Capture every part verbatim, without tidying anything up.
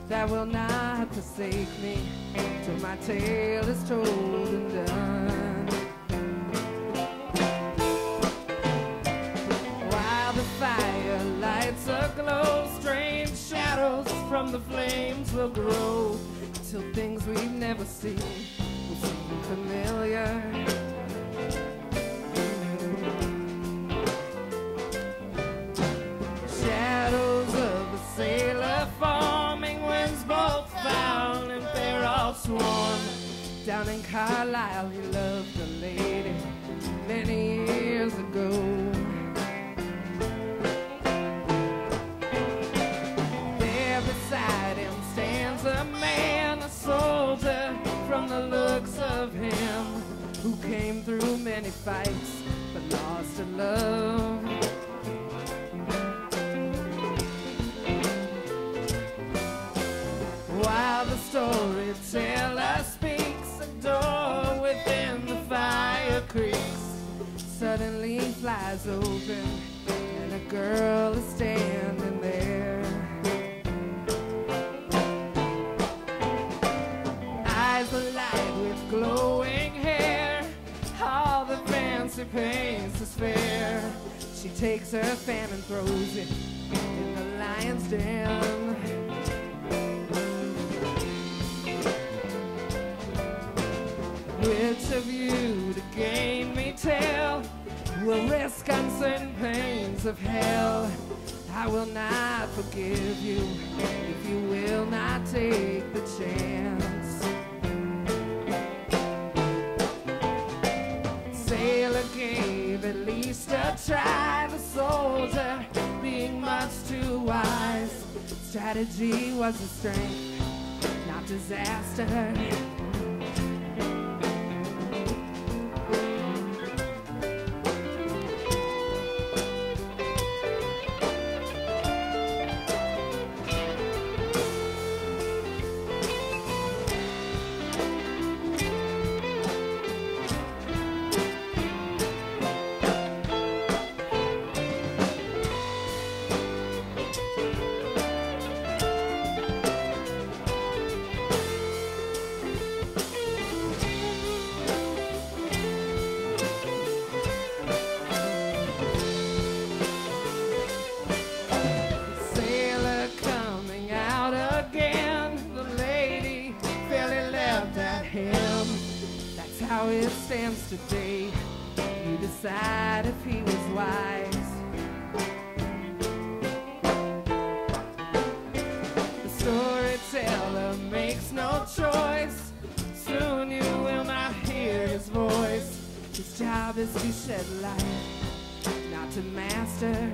that will not forsake me till my tale is told and done. While the fire lights aglow, strange shadows from the flames will grow till things we've never seen will seem familiar. Shadows of a sailor forming, winds both foul and fair all sworn. Down in Carlisle he loved a lady many years ago. There beside him stands a man, a soldier, from the looks of him, who came through many fights but lost a love. While the storyteller speaks, a door within the fire creaks, suddenly flies open and a girl is standing there. Eyes alight with glowing hair, all the fancy paints is fair. She takes her fan and throws it in the lion's den. Which of you to gain me tell will risk uncertain pains of hell? I will not forgive you if you will not take the chance. Sailor gave at least a try, the soldier being much too wise. Strategy was his strength, not disaster. How it stands today, you decide if he was wise. The storyteller makes no choice, soon you will not hear his voice. His job is to shed light, not to master.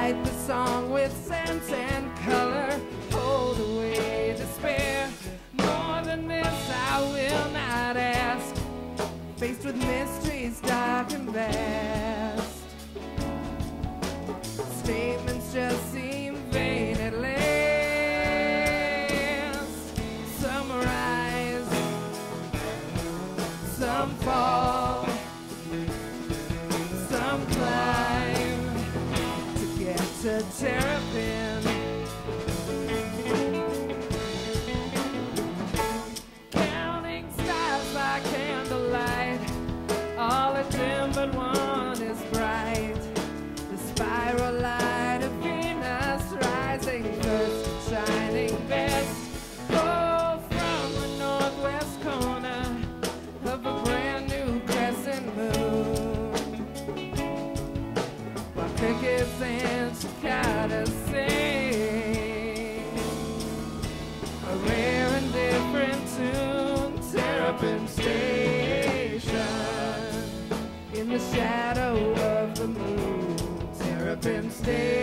write the song with sense and color, hold away despair. More than this I will not ask, faced with mysteries dark and vast. Statements just seem vain at last. Some rise, some fall, some climb to get to Terrapin. Counting stars by candlelight, all are dim but one is bright. The spiral light of Venus rising first, shining best. Oh, from the northwest corner of a brand new crescent moon, while crickets and cicadas sing a rare and different tune. Terrapin Station, in the shadow of the moon. Terrapin Station.